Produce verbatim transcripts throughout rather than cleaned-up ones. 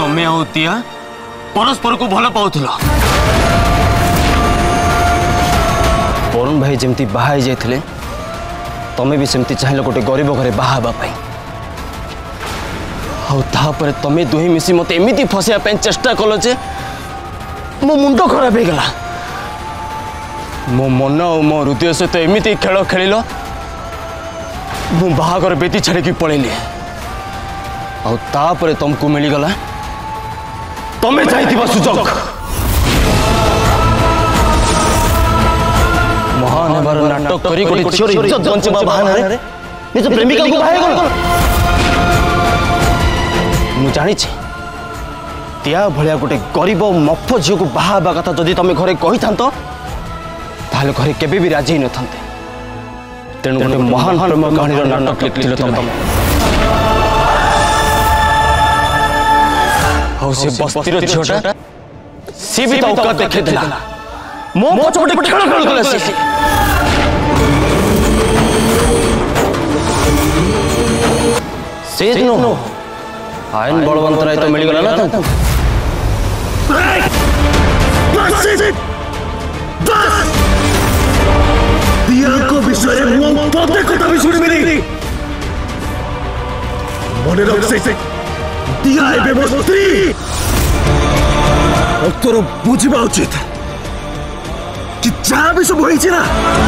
तमें आउतिया परस्पर को भल पाउथिल वरुण भाई जमती बाहा जाइए तमें भी सेमती चाहिए गोटे गरीब घरे बाहापी आउे तमें दुहे मिसी मत एमती फसैया चेष्टा कल जे मो मुंड खराब हो गला मो मन और मो हृदय सहित एमती खेल खेल मु बाहागर बेटी छाड़ी पलैली आउे तुमको मिलगला तमें चाहिए सुजोग महान हेबार नाटक करी गोटे झीर इज्जत बंचवा बहाना निज प्रेमिका को बाहे गल मु जानी तिया भलिया गोटे गरीब मफ झील को बाहा कथा जदि तुम घरे कही था ताले घरे केबे भी राजी न थांते तेणु गोटे महान प्रेम कहानी नाटक लिखिल तुम से बस्तीर झीटा सी भी तो देखे देला मो पछपटे खेल खेल कले से से दिन आयन बलवंत राय तो मिल गला ना तुमको बस बस दिया को विषय मो पते कथा भी सुन मिली मने रख से दिया ए बेबस्त्री और तोर बुझिबा उचित कि जहाँ भी सब होई ना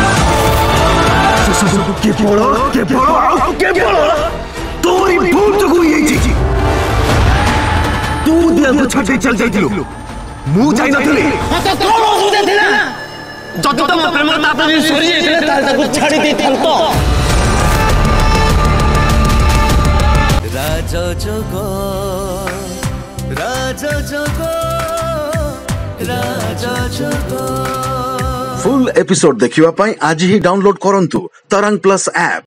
से सब के बड़ के बड़ के बड़ तोरी भूल तो हुई है तू दिया को छाटे चल जाइतिलो मु जाई नथले तो तोर असुविधा थिला जति तम प्रेम तापनी सरी जाइतिले ताल ताको छाडी दे थाल तो राजा जगो राजा जगो राजा जगो फुल एपिसोड देखिवा पाई आज ही डाउनलोड करंतु तरंग प्लस ऐप।